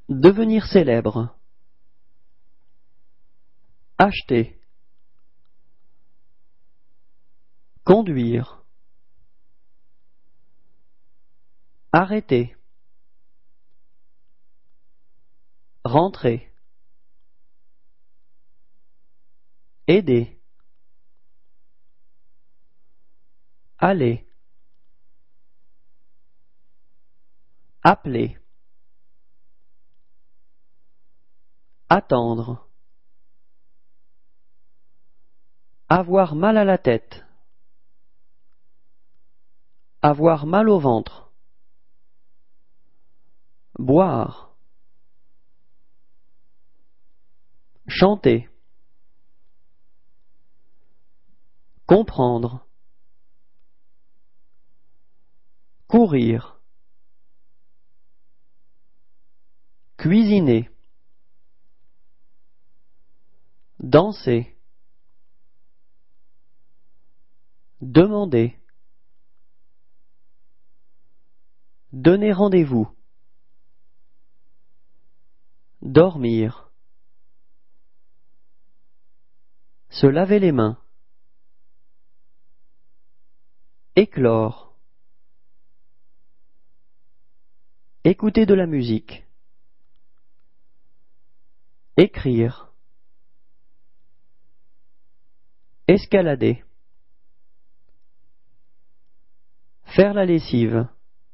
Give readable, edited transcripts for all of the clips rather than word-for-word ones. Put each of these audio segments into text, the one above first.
Devenir célèbre. Acheter. Conduire. Arrêter. Rentrer. Aider. Aller. Appeler. Attendre. Avoir mal à la tête. Avoir mal au ventre. Boire. Chanter. Comprendre. Courir. Cuisiner. Danser. Demander. Donner rendez-vous. Dormir. Se laver les mains. Éclore. Écouter de la musique. Écrire. Escalader. Faire la lessive.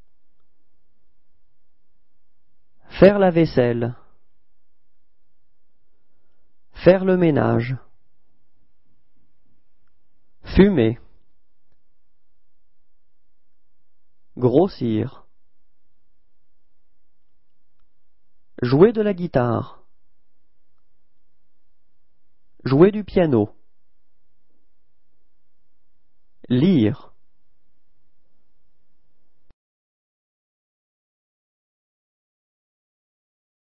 Faire la vaisselle. Faire le ménage. Fumer. Grossir. Jouer de la guitare. Jouer du piano. Lire.